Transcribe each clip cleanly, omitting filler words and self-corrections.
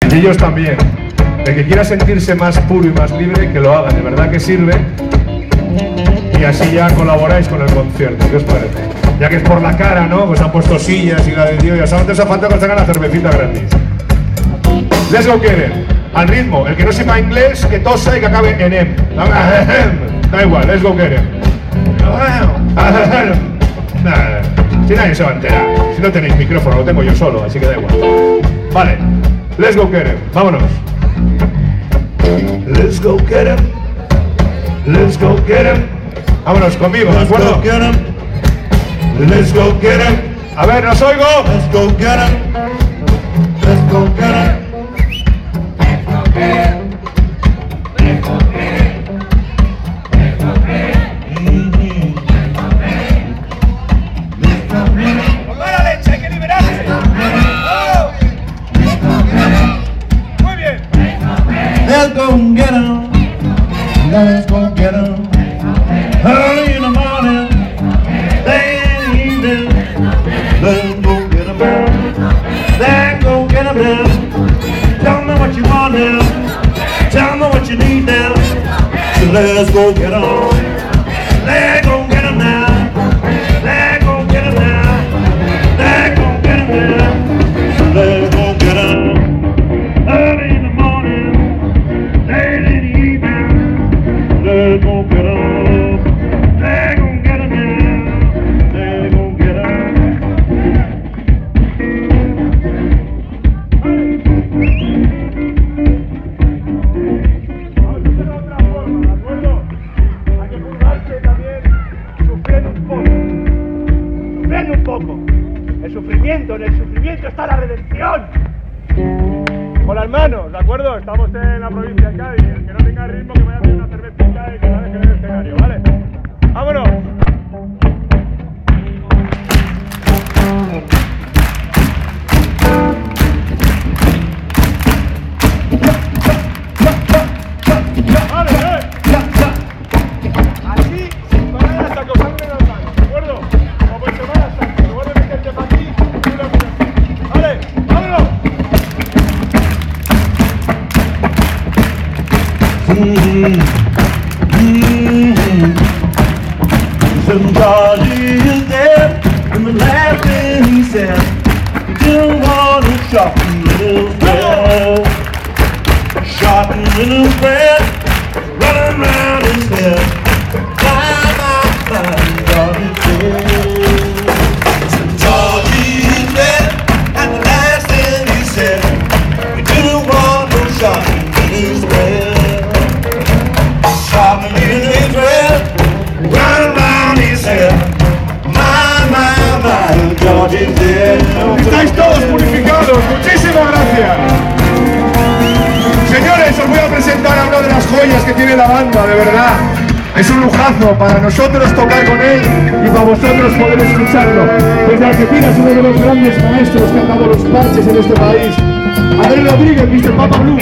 Y ellos también. El que quiera sentirse más puro y más libre, que lo haga, de verdad que sirve. Y así ya colaboráis con el concierto, ¿qué os parece? Ya que es por la cara, ¿no? Pues han puesto sillas y la de Dios, ya saben, te hace falta que os tengan la cervecita gratis. Let's go get it. Al ritmo, el que no sepa inglés, que tosa y que acabe en em. Da igual, let's go get it. Si nadie se va a enterar. Si no tenéis micrófono, lo tengo yo solo, así que da igual. Vale, let's go get it. Vámonos. Let's go get it. Let's go get it. Vámonos conmigo, ¿de acuerdo? Let's go get it. A ver, ¿nos oigo? Let's go get it. Let's go get it. Let's go get 'em, let's go get 'em. Early in the morning, late in the evening. Let's go get 'em, let's go get 'em now. Tell me what you want now, tell me what you need now. So let's go get 'em, let's go get 'em now. Let's go get 'em now, let's go get 'em now. So let's go get 'em. Early in the morning, late in the evening, let's go get 'em, let's go get 'em now, let's go get 'em. Vamos a hacer otra forma, ¿de acuerdo? Hay que curvarse también sufriendo un poco. Sufriendo un poco. En el sufrimiento está la redención. Con las manos, ¿de acuerdo? Estamos en la provincia de Cádiz. El que no tenga ritmo, que vaya a hacer una cervecita y que la deje en el escenario, ¿vale? ¡Vámonos! ¡Vale, así, sin parar hasta que os sangren las manos, ¿de acuerdo? Como en Semana Santa, en lugar de meterte para aquí, tú lo haces así. ¡Vale! ¡Vámonos! Some Georgie is dead, and the last thing he said, he didn't want to sharpen little bread. Sharpen little bread, running round his head. Georgie's dead. Some Georgie's dead, and the last thing he said, he didn't want to sharpen little bread. Sharpen little bread, running round his head. My, Georgie's dead. Estáis todos purificados, muchísimas gracias. Señores, os voy a presentar a una de las joyas que tiene la banda, de verdad. Es un lujazo para nosotros tocar con él y para vosotros poder escucharlo. Desde Argentina es uno de los grandes maestros que han dado los parches en este país. Adel Rodríguez, Mr. Papa Blue.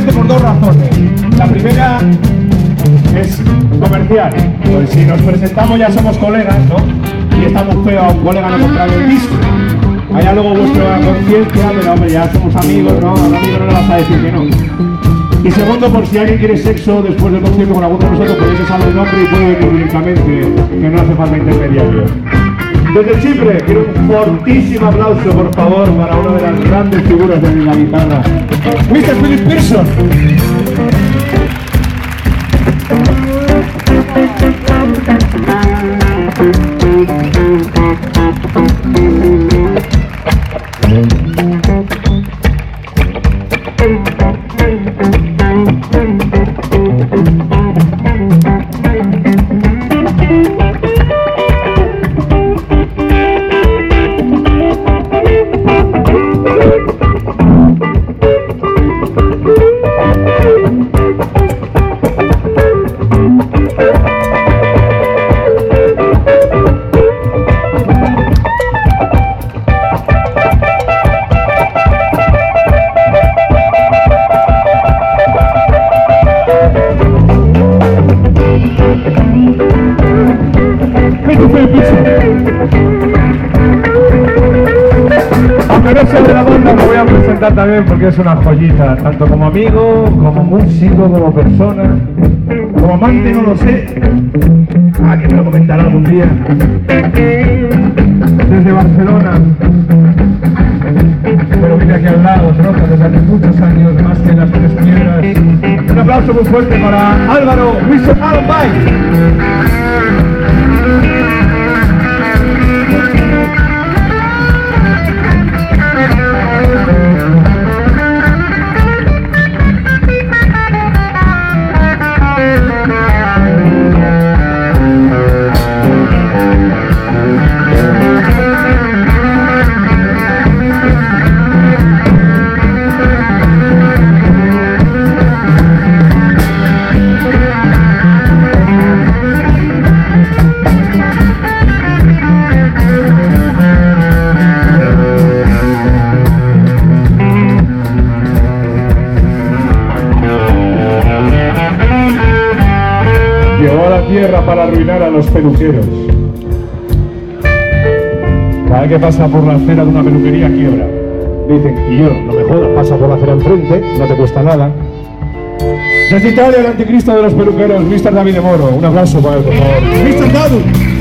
simplemente por dos razones. La primera es comercial, pues si nos presentamos ya somos colegas, ¿no? Y está muy feo a un colega no comprar el disco. Allá luego vuestra conciencia, pero hombre, ya somos amigos, ¿no? A un amigo no le vas a decir que no. Y segundo, por si alguien quiere sexo después del concierto con alguno de nosotros, podéis que sabe el nombre y puede venir directamente, que no hace falta intermediarios. Desde Chipre, quiero un fortísimo aplauso, por favor, para una de las grandes figuras de la guitarra, Mr. Philip Pearson. Aunque no sea de la banda, lo voy a presentar también porque es una joyita, tanto como amigo, como músico, como persona, como amante, no lo sé. Que me lo comentará algún día. Desde Barcelona, pero vive aquí al lado, ¿no? Desde hace muchos años, más que en las Tres Piedras. Un aplauso muy fuerte para Álvaro, Mr. Alan Bike. Para arruinar a los peluqueros. Cada vez que pasa por la acera de una peluquería quiebra. Dicen, y yo, no me jodas, pasa por la acera enfrente, no te cuesta nada. Desde Italia, el anticristo de los peluqueros, Mr. Davide Moro. Un aplauso para él, por favor. Mr. Dadu.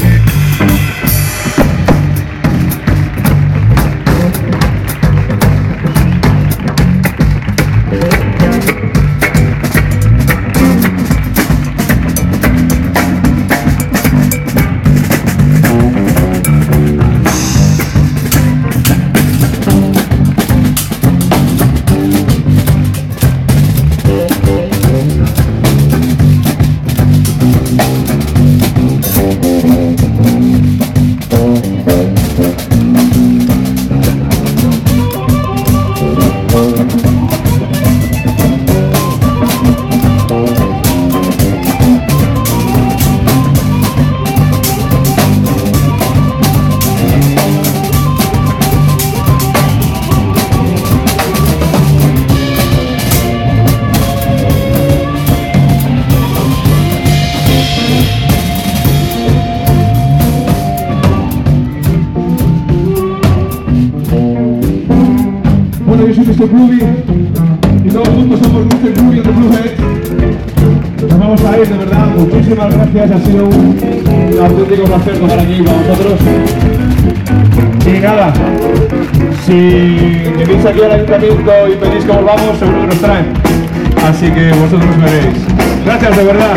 Yo soy Mr. Groovy y todos juntos somos Mr. Groovy and the Blueheads. Nos vamos a ir, de verdad, muchísimas gracias, ha sido un auténtico placer estar aquí con vosotros. Y nada, si venís aquí al ayuntamiento y pedís que volvamos, seguro que nos traen. Así que vosotros veréis. Gracias, de verdad.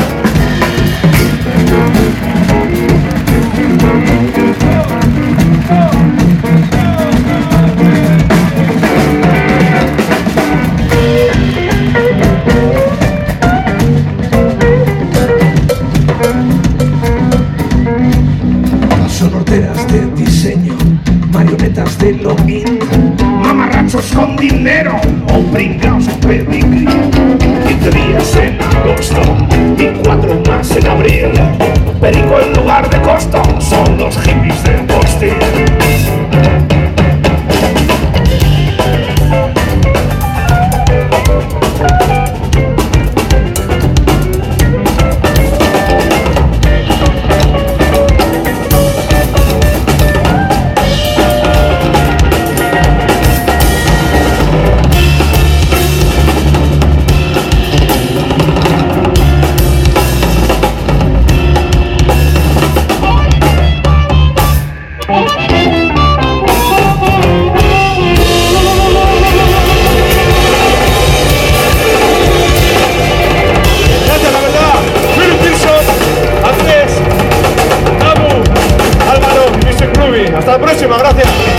De diseño, marionetas de login, mamarrachos con dinero o pringaos en pedigrí. 15 días en agosto y 4 más en abril. Perico en lugar de costo, son los hippies de Boston. Hasta la próxima, gracias.